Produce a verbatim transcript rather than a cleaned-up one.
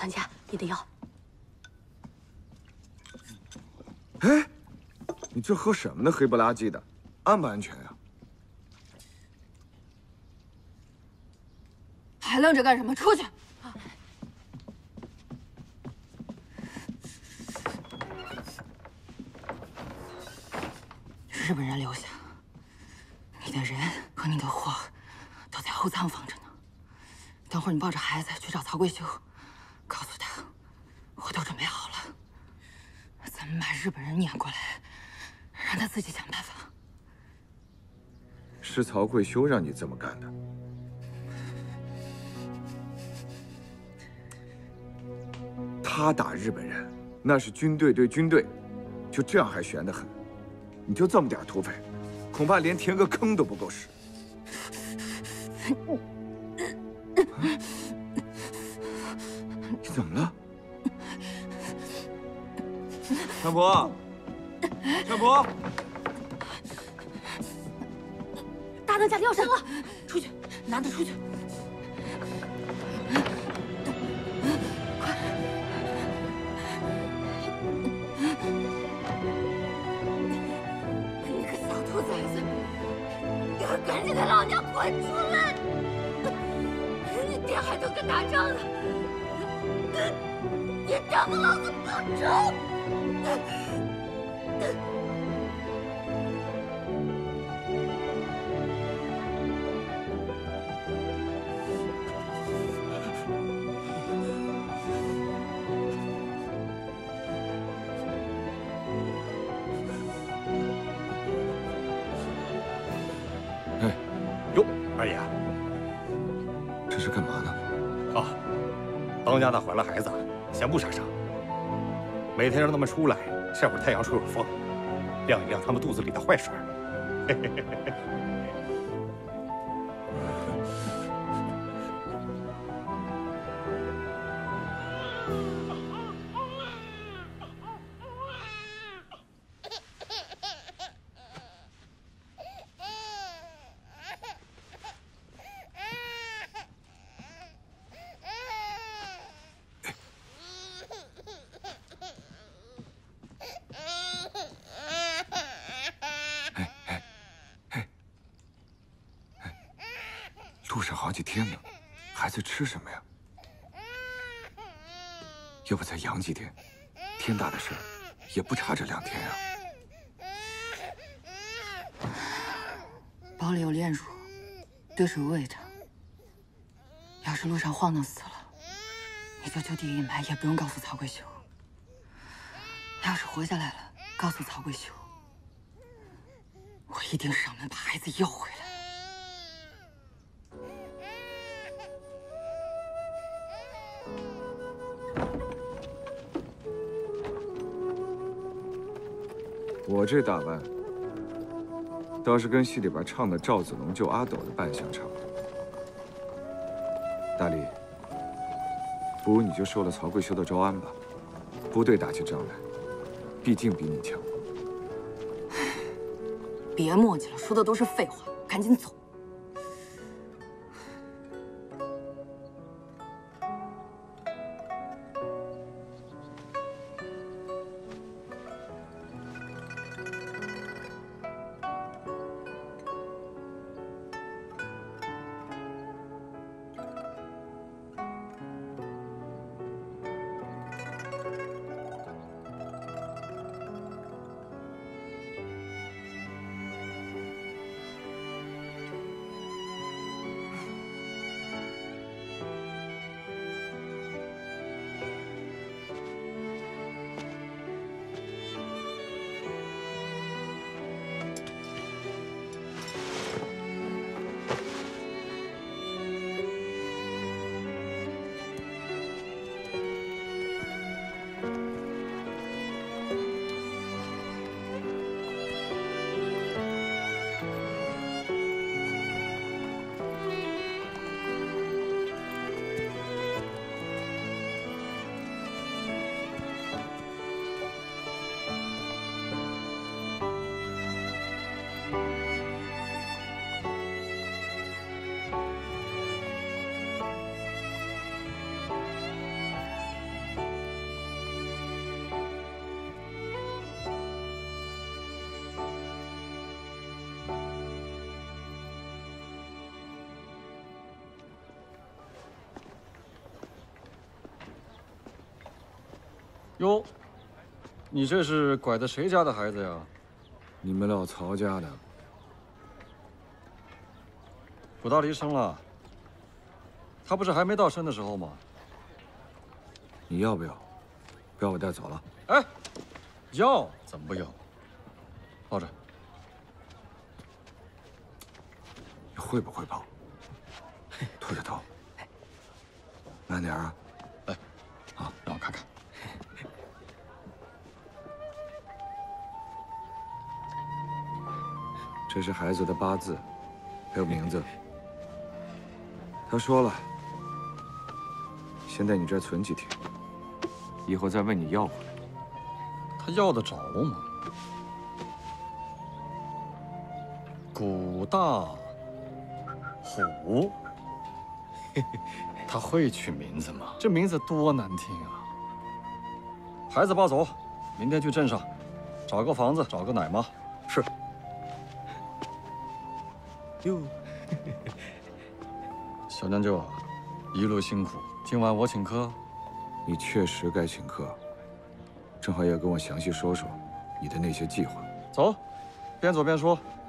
参加也得要。 哎，你这喝什么呢？黑不拉几的，安不安全呀？ 还愣着干什么？出去！日本人留下，你的人和你的货都在后仓放着呢。等会儿你抱着孩子去找曹桂修，告诉他我都准备好了，咱们把日本人撵过来，让他自己想办法。 是曹桂修让你这么干的？他打日本人，那是军队对军队，就这样还悬得很。你就这么点土匪，恐怕连填个坑都不够使。你怎么了？相婆，相婆， 大当家里要杀了，出去，拿着出去。 赶紧给老娘滚出来！你爹还能跟打仗呢，你等老子不走！ 二爷， 这是干嘛呢？ 啊，当家的怀了孩子，先不杀生，每天让他们出来晒会儿太阳，吹会儿风，晾一晾他们肚子里的坏水。嘿嘿嘿嘿。 路上好几天了，孩子吃什么呀？要不再养几天？天大的事儿，也不差这两天啊。 包里有炼乳，兑水喂他。要是路上晃荡死了，你就就地隐埋，也不用告诉曹桂修。要是活下来了，告诉曹桂修，我一定上门把孩子要回来。 我这打扮，倒是跟戏里边唱的赵子龙救阿斗的扮相差不多。大力，不如你就收了曹桂修的招安吧。部队打起仗来，毕竟比你强。 别磨叽了，说的都是废话，赶紧走。 哟，你这是拐的谁家的孩子呀？ 你们老曹家的。 古大离生了，他不是还没到生的时候吗？ 你要不要？不要我带走了。 哎，要怎么不要？抱着。 你会不会跑？拖着头，慢点啊！ 来，啊，让我看看。 这是孩子的八字，还有名字。他说了，先在你这儿存几天，以后再问你要回来。 他要得着吗？古大虎，他会取名字吗？这名字多难听啊！孩子抱走，明天去镇上找个房子，找个奶妈。 是。哟， 小将就啊，一路辛苦，今晚我请客。 你确实该请客，正好也跟我详细说说你的那些计划。 走，边走边说。